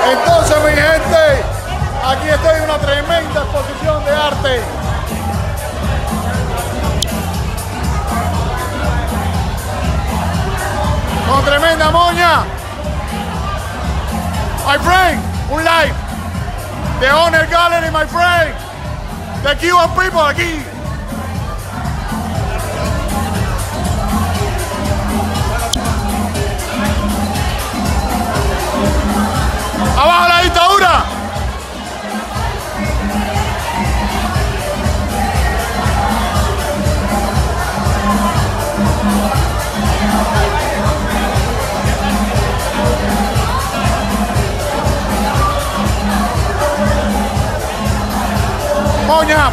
Entonces, mi gente, aquí estoy en una tremenda exposición de arte. Con tremenda moña. My friend, un live. The Honor Gallery, my friend. The Cuban people aquí. ¡Abajo la dictadura! Moña.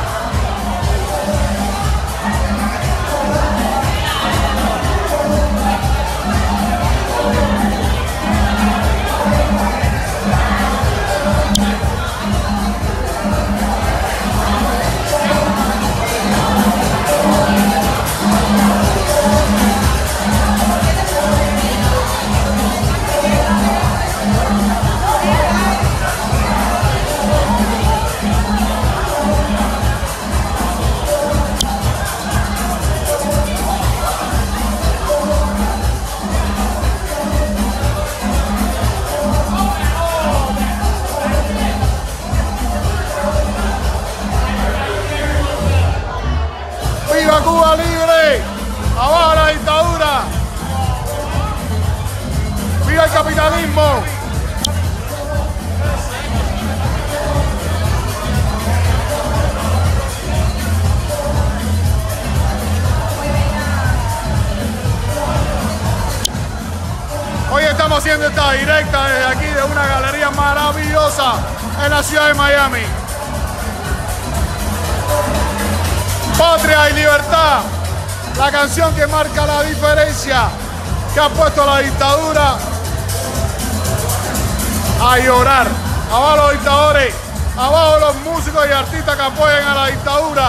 ¡Viva Cuba libre! ¡Abajo la dictadura! ¡Viva el capitalismo! Hoy estamos haciendo esta directa desde aquí de una galería maravillosa en la ciudad de Miami. Patria y libertad, la canción que marca la diferencia, que ha puesto la dictadura a llorar. Abajo los dictadores, abajo los músicos y artistas que apoyan a la dictadura.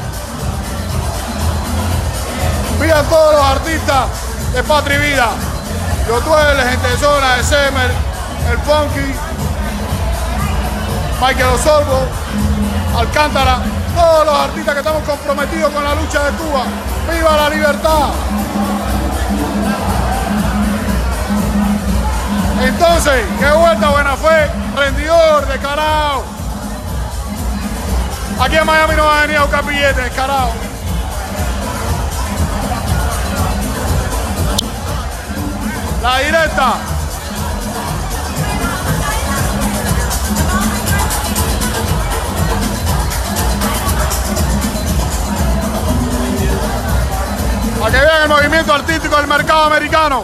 Vivan todos los artistas de Patria y Vida. Yotuel, Gente de Zona, de Semer, El Funky, Michael Osorbo, Alcántara. Todos los artistas que estamos comprometidos con la lucha de Cuba. ¡Viva la libertad! Entonces, qué vuelta, buena fe, rendidor, descarado. Aquí en Miami no va a venir a buscar billetes, descarado. La directa. Para que vean el movimiento artístico del mercado americano.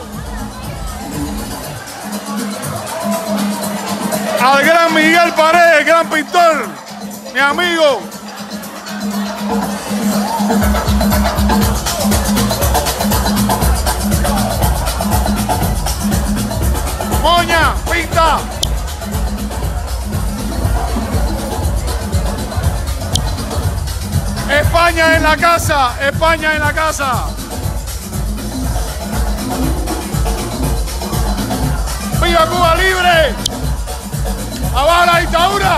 Al gran Miguel Paredes, gran pintor, mi amigo. Moña, pinta. España en la casa, España en la casa. ¡Viva Cuba libre! ¡Abajo la dictadura!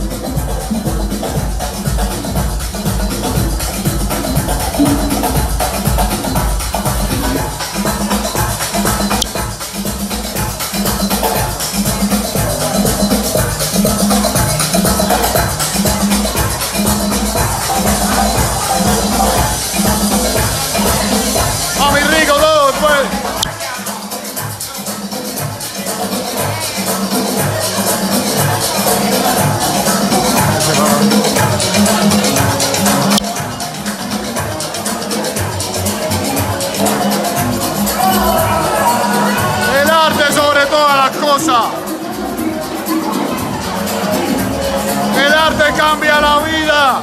¡Mami rico todo después! El arte sobre todas las cosas. El arte cambia la vida.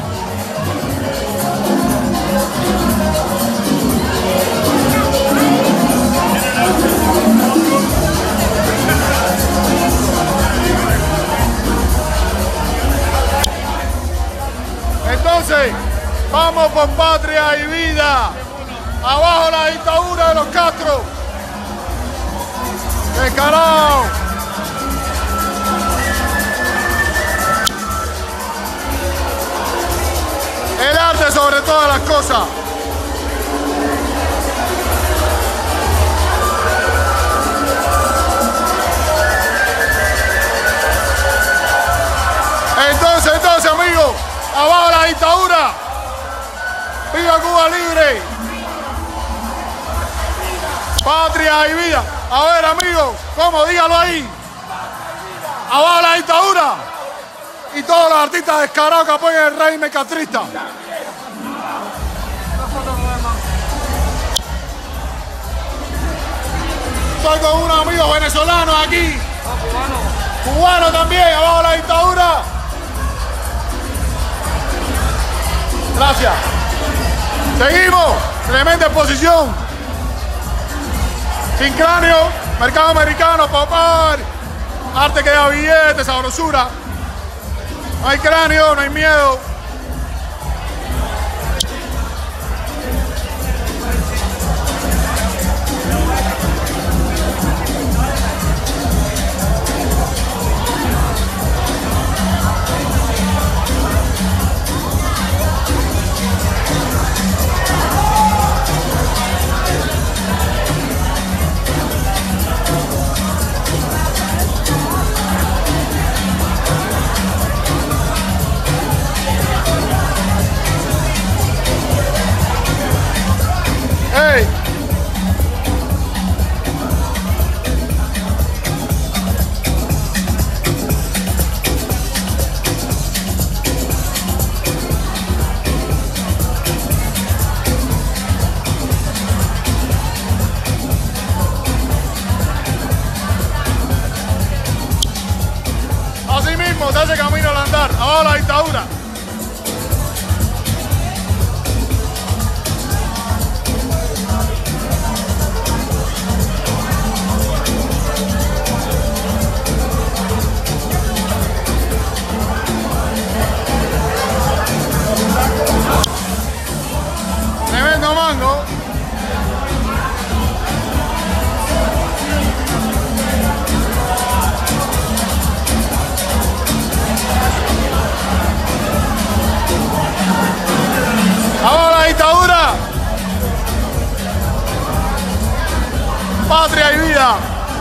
Entonces, vamos por Patria y Vida. Abajo la dictadura de los Castro. Descarado. las cosas. Entonces, amigos, abajo la dictadura. ¡Viva Cuba libre! Patria y vida. A ver, amigos, ¿cómo? Dígalo ahí. Abajo la dictadura. Y todos los artistas descarados que apoyan el régimen castrista. Estoy con unos amigos venezolanos aquí. Cubano también, abajo la dictadura. Gracias. Seguimos. Tremenda exposición. Sin cráneo, mercado americano, papá. Arte que da billetes, sabrosura. No hay cráneo, no hay miedo. Así mismo se hace camino al andar. Abajo la dictadura. Tremendo mango. Ahora la dictadura. Patria y vida.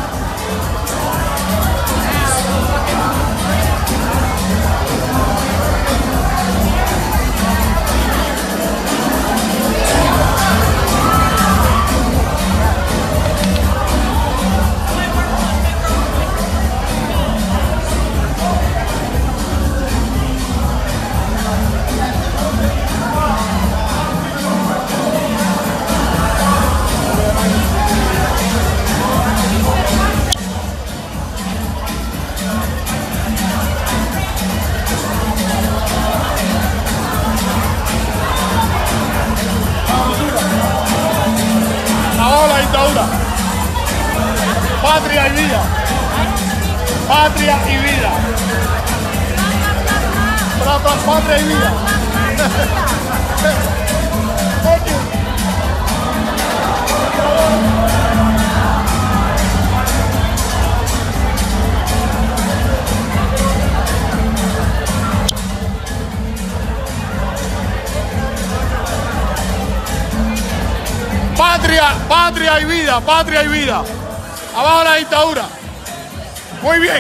Patria y vida. Patria y vida. Patria y vida. Patria, patria y vida, patria y vida. Abajo la dictadura. Muy bien.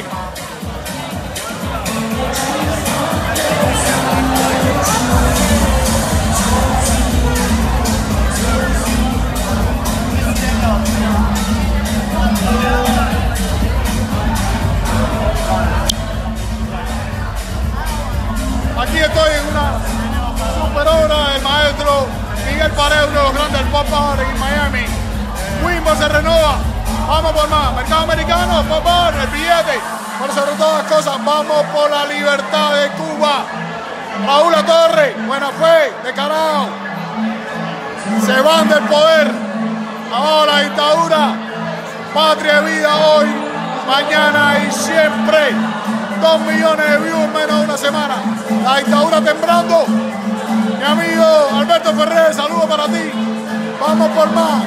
Aquí estoy en una super obra del maestro Miguel Paredes, uno de los grandes del pop art en Miami. Wimbo se renova. Vamos por más. Mercado americano, pop art, el billete. Pero sobre todas las cosas, vamos por la libertad de Cuba. Raúl Torre, buena fe, descarado. Se van del poder. Abajo la dictadura. Patria y vida hoy, mañana y siempre. 2 millones de views en menos de una semana. La dictadura temblando. Mi amigo Alberto Ferrer, saludos para ti. Vamos por más.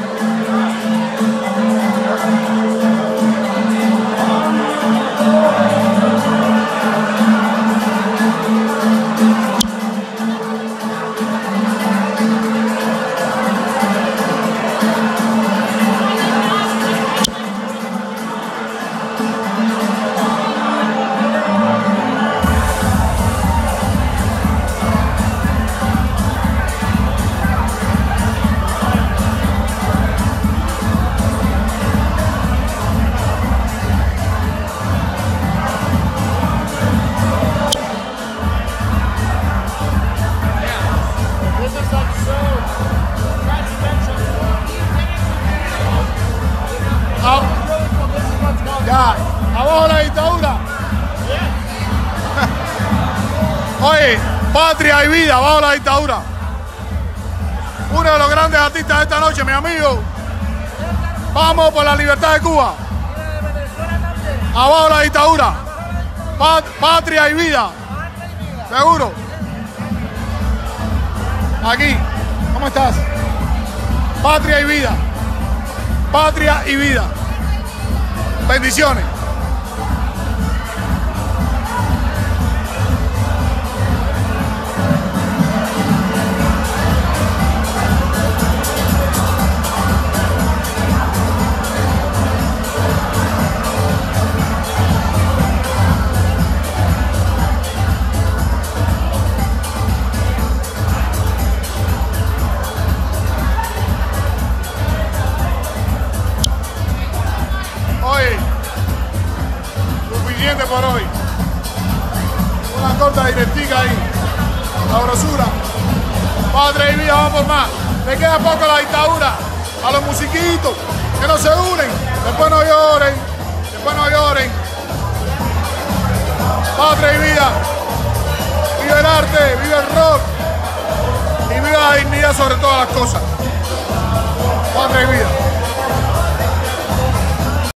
dictadura. Oye, patria y vida, abajo la dictadura. Uno de los grandes artistas de esta noche, mi amigo. Vamos por la libertad de Cuba. Abajo la dictadura. Patria y vida. Seguro. Aquí. ¿Cómo estás? Patria y vida. Patria y vida. Bendiciones. Por hoy. Una corta directica ahí. Sabrosura. Padre y vida, vamos por más. Le queda poco a la dictadura. A los musiquitos que no se unen. Después no lloren. Después no lloren. Padre y vida. Vive el arte, vive el rock. Y vive la dignidad sobre todas las cosas.